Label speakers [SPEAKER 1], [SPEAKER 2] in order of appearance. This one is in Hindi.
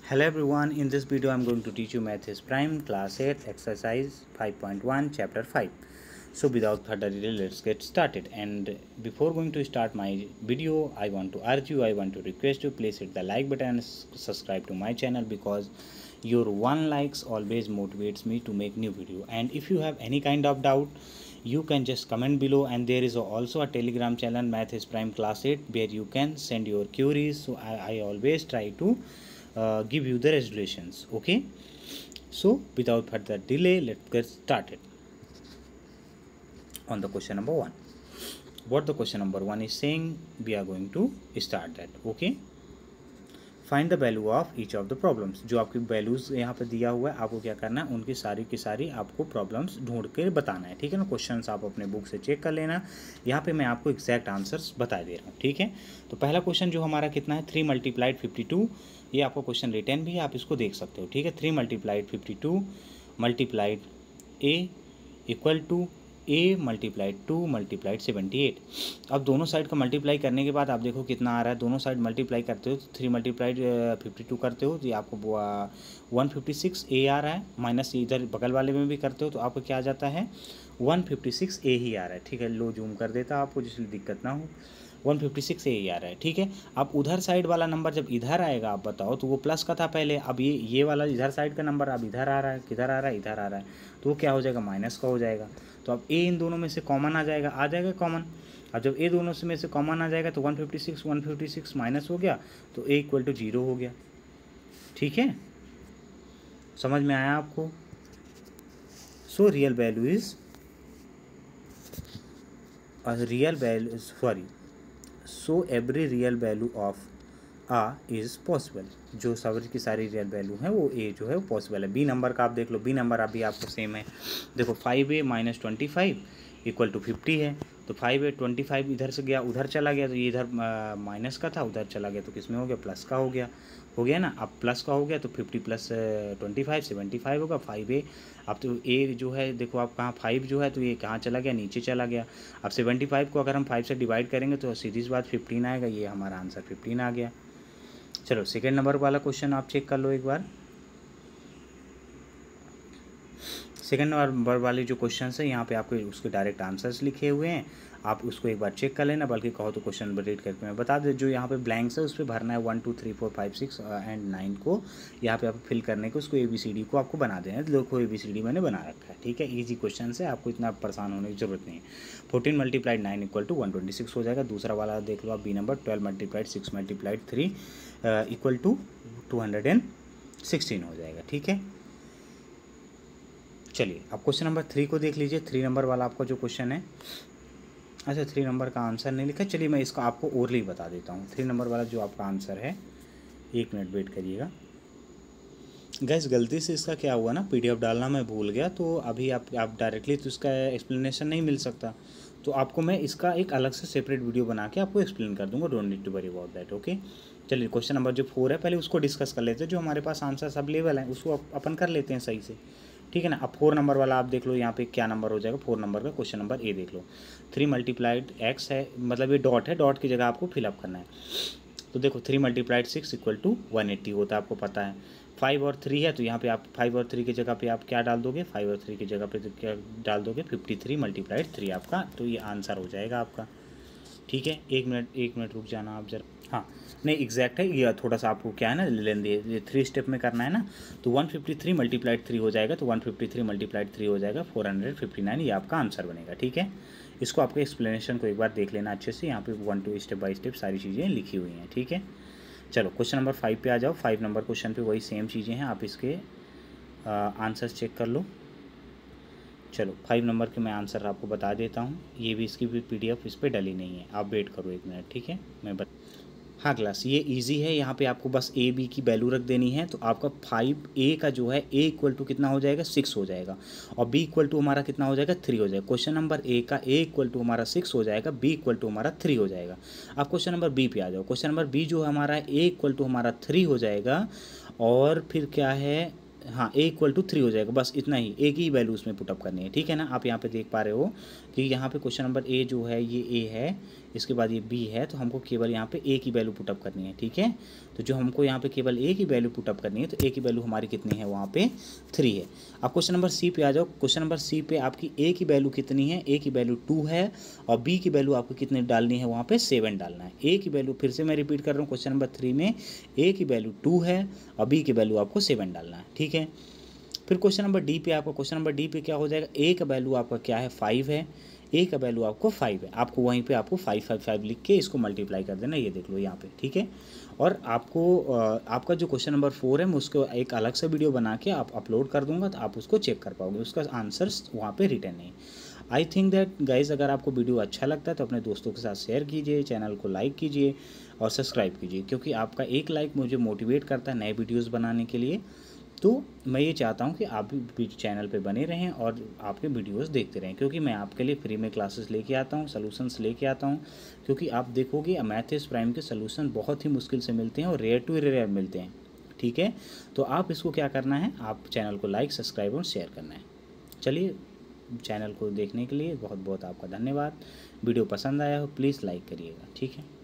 [SPEAKER 1] Hello everyone, in this video I am going to teach you Math is Prime Class 8 Exercise 5.1 Chapter 5. So without further delay, let's get started. And before going to start my video, I want to request you, please hit the like button and subscribe to my channel, because your one likes always motivates me to make new video. And if you have any kind of doubt, you can just comment below, and there is also a Telegram channel Math is Prime Class 8 where you can send your queries. So I always try to give you the resolutions. Okay, so without further delay, let's get started on the question number 1. What the question number 1 is saying, we are going to start that. Okay, find the value of each of the problems. जो आपकी वैल्यूज़ यहाँ पे दिया हुआ है, आपको क्या करना है, उनकी सारी की सारी आपको प्रॉब्लम्स ढूंढ के बताना है. ठीक है ना. क्वेश्चंस आप अपने बुक से चेक कर लेना. यहाँ पे मैं आपको एग्जैक्ट आंसर्स बता दे रहा हूँ. ठीक है. तो पहला क्वेश्चन जो हमारा कितना है, 3 × 52. ये आपको क्वेश्चन रिटर्न भी है, आप इसको देख सकते हो. ठीक है. 3 × 52 multiplied a equal to a × 2 × 78. अब दोनों साइड का मल्टीप्लाई करने के बाद आप देखो कितना आ रहा है. दोनों साइड मल्टीप्लाई करते हो तो 3 × 52 करते हो तो ये आपको 156 a आ रहा है. माइनस इधर बगल वाले में भी करते हो तो आपको क्या आ जाता है, 156 a ही आ रहा है. ठीक है. लो जूम कर देता आपको जिससे दिक्कत ना हो. 156 a ही आ रहा है. ठीक है. अब उधर साइड वाला नंबर जब इधर आएगा, आप बताओ, तो वो प्लस का था पहले. अब ये वाला इधर साइड का नंबर अब इधर आ रहा है. किधर आ रहा है, इधर आ रहा है. तो वो क्या हो जाएगा, माइनस का हो जाएगा. तो अब a इन दोनों में से कॉमन आ जाएगा कॉमन. अब जब a दोनों में से कॉमन आ जाएगा तो 156 माइनस हो गया तो a = 0 हो गया. ठीक है. समझ में आया आपको. So real value is so every real value of a is possible. जो सारी की सारी रियल वैल्यू है वो ए जो है वो पॉसिबल है. बी नंबर का आप देख लो. बी नंबर अभी आपको सेम है. देखो 5a - 25 = 50 है. तो 5a 25 इधर से गया उधर चला गया तो ये इधर माइनस का था, उधर चला गया तो किस में हो गया, प्लस का हो गया ना. अब प्लस का हो गया तो 50 + 25 75 होगा. 5a अब तो a जो है देखो आप कहाँ 5 जो है तो ये कहाँ चला गया, नीचे चला गया. अब 75 को अगर हम 5 से डिवाइड करेंगे तो सीधी सी बात 15 आएगा. ये हमारा आंसर 15 आ गया. चलो सेकेंड नंबर वाला क्वेश्चन आप चेक कर लो एक बार. सेकेंड नंबर वाले जो क्वेश्चन है यहाँ पे आपको उसके डायरेक्ट आंसर्स लिखे हुए हैं. आप उसको एक बार चेक कर लेना, बल्कि कहो तो क्वेश्चन नंबर रीड करके मैं बता दे. जो यहाँ पे ब्लैंक्स है उस पर भरना है 1 2 3 4 5 6 एंड 9 को यहाँ पे आप फिल करने को उसको ABCD को आपको बना देना है. देखो ABCD मैंने बना रखा है. ठीक है. ईजी क्वेश्चन है, आपको इतना परेशान होने की जरूरत नहीं है. 14 × 9 = 126 हो जाएगा. दूसरा वाला देख लो आप, बी नंबर 12 × 6 × 3 = 216 हो जाएगा. ठीक है. चलिए अब क्वेश्चन नंबर 3 को देख लीजिए. 3 नंबर वाला आपका जो क्वेश्चन है, अच्छा 3 नंबर का आंसर नहीं लिखा. चलिए मैं इसका आपको ओरली बता देता हूँ. 3 नंबर वाला जो आपका आंसर है, 1 मिनट वेट करिएगा गैस. गलती से इसका क्या हुआ ना, PDF डालना मैं भूल गया. तो अभी आप डायरेक्टली तो इसका एक्सप्लेनेशन नहीं मिल सकता. तो आपको मैं इसका एक अलग से सेपरेट वीडियो बना के आपको एक्सप्लेन कर दूंगा. Don't need to worry about that. Okay. चलिए क्वेश्चन नंबर जो 4 है पहले उसको डिस्कस कर लेते हैं. जो हमारे पास आंसर्स अवेलेबल हैं उसको अपन कर लेते हैं सही से. ठीक है ना. अब 4 नंबर वाला आप देख लो यहाँ पे क्या नंबर हो जाएगा. 4 नंबर का क्वेश्चन नंबर ए देख लो. 3 × x है, मतलब ये डॉट है, डॉट की जगह आपको फिलअप करना है. तो देखो 3 × 6 = 180 होता है, आपको पता है. 5 और 3 है तो यहाँ पे आप 5 और 3 की जगह पे आप क्या डाल दोगे, 5 और 3 की जगह पे तो क्या डाल दोगे, 53 × 3 आपका. तो ये आंसर हो जाएगा आपका. ठीक है. एक मिनट रुक जाना आप जरा. हाँ नहीं एग्जैक्ट है ये, थोड़ा सा आपको क्या है ना लेंदी है, ये 3 स्टेप में करना है ना. तो 153 × 3 हो जाएगा. तो 153 × 3 हो जाएगा 459. ये आपका आंसर बनेगा. ठीक है. इसको आपके एक्सप्लेनेशन को एक बार देख लेना अच्छे से. यहाँ पे 1 2 स्टेप बाय स्टेप सारी चीज़ें लिखी हुई हैं. ठीक है. चलो क्वेश्चन नंबर 5 पे आ जाओ. 5 नंबर क्वेश्चन पे वही सेम चीज़ें हैं. आप इसके आंसर्स चेक कर लो. चलो 5 नंबर के मैं आंसर आपको बता देता हूँ. ये भी इसकी भी PDF इस पर डली नहीं है. आप वेट करो 1 मिनट. ठीक है. हाँ क्लास ये इजी है. यहाँ पे आपको बस A B की वैल्यू रख देनी है. तो आपका 5a का जो है A = कितना हो जाएगा, 6 हो जाएगा. और B = हमारा कितना हो जाएगा, 3 हो जाएगा. क्वेश्चन नंबर A का A = हमारा 6 हो जाएगा, B = हमारा 3 हो जाएगा. अब क्वेश्चन नंबर B पे आ जाओ. क्वेश्चन नंबर B जो है हमारा A = हमारा 3 हो जाएगा. और फिर क्या है, हाँ A = 3 हो जाएगा. बस इतना ही, एक ही वैल्यू उसमें पुटअप करनी है. ठीक है ना. आप यहाँ पे देख पा रहे हो कि यहाँ पे क्वेश्चन नंबर A जो है ये A है, इसके बाद ये बी है, तो हमको केवल यहाँ पे ए की वैल्यू पुटअप करनी है, ठीक है। तो जो हमको यहाँ पे केवल ए की वैल्यू पुटअप करनी है, तो ए की वैल्यू हमारी कितनी है, वहाँ पे 3 है। अब क्वेश्चन नंबर सी पे आ जाओ। क्वेश्चन नंबर सी पे आपकी ए की वैल्यू कितनी है, ए की वैल्यू 2 है, और बी की वैल्यू आपको कितनी डालनी है, वहाँ पे 7 डालना है। ए की वैल्यू फिर से मैं रिपीट कर रहा हूँ, क्वेश्चन नंबर 3 में ए की वैल्यू 2 है और बी की वैल्यू आपको 7 डालना है, ठीक है। फिर क्वेश्चन नंबर डी पे आपको, क्वेश्चन नंबर डी पे क्या हो जाएगा, ए का वैल्यू आपका क्या है, 5 है, ए का वैल्यू आपको 5 है। आपको वहीं पे आपको 5 5 5 लिख के इसको मल्टीप्लाई कर देना, ये देख लो यहाँ पे, ठीक है। और आपको आपका जो क्वेश्चन नंबर 4 है मैं उसको एक अलग से वीडियो बना के आप अपलोड कर दूंगा, तो आप उसको चेक कर पाओगे, उसका आंसर्स वहाँ पे रिटर्न नहीं। आई थिंक दैट गाइज, अगर आपको वीडियो अच्छा लगता है तो अपने दोस्तों के साथ शेयर कीजिए, चैनल को लाइक कीजिए और सब्सक्राइब कीजिए, क्योंकि आपका एक लाइक मुझे मोटिवेट करता है नए वीडियोज़ बनाने के लिए। तो मैं ये चाहता हूँ कि आप भी चैनल पे बने रहें और आपके वीडियोस देखते रहें, क्योंकि मैं आपके लिए फ्री में क्लासेस लेके आता हूँ, सॉल्यूशंस लेके आता हूँ। क्योंकि आप देखोगे मैथ्स प्राइम के सॉल्यूशन बहुत ही मुश्किल से मिलते हैं और रेयर टू रेयर मिलते हैं, ठीक है। तो आप इसको क्या करना है, आप चैनल को लाइक, सब्सक्राइब और शेयर करना है। चलिए, चैनल को देखने के लिए बहुत बहुत आपका धन्यवाद। वीडियो पसंद आया हो प्लीज़ लाइक करिएगा, ठीक है।